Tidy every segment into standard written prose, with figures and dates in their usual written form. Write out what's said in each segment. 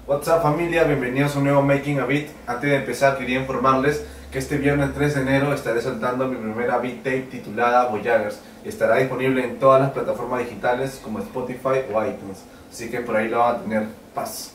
What's up familia, bienvenidos a un nuevo Making a Beat. Antes de empezar quería informarles que este viernes 3 de enero estaré soltando mi primera beat tape titulada Voyagers. Estará disponible en todas las plataformas digitales como Spotify o iTunes, así que por ahí lo van a tener. Paz.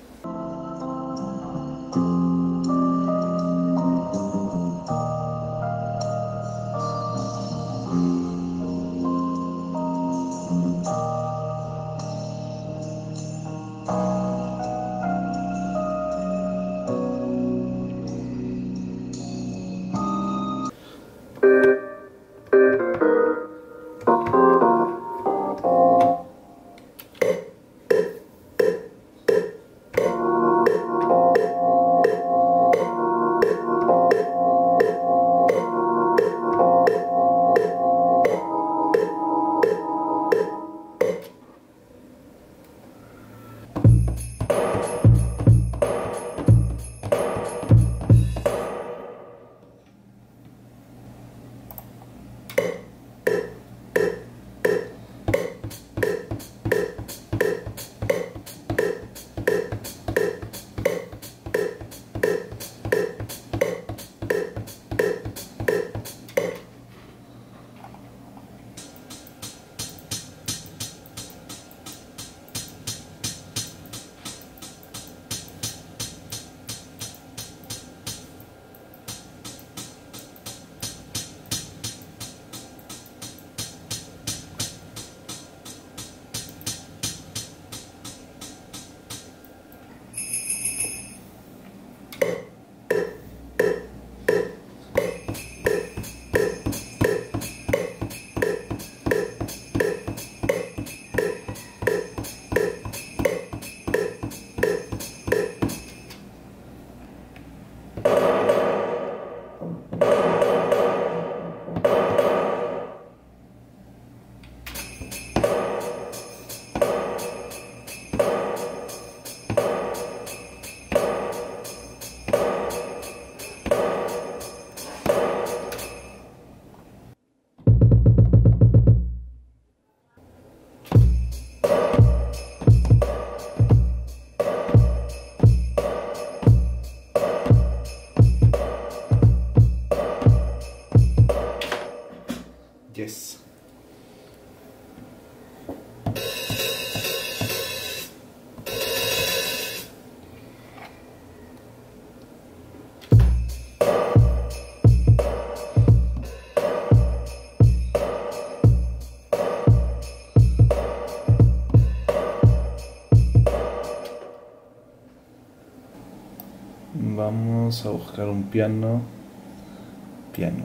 Yes. Vamos a buscar un piano. Piano.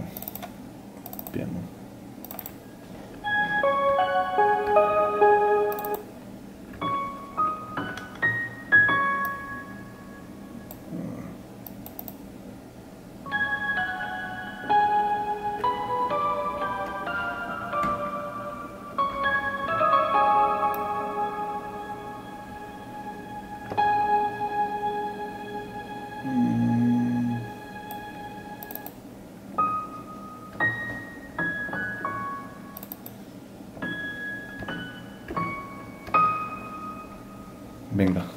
Venga.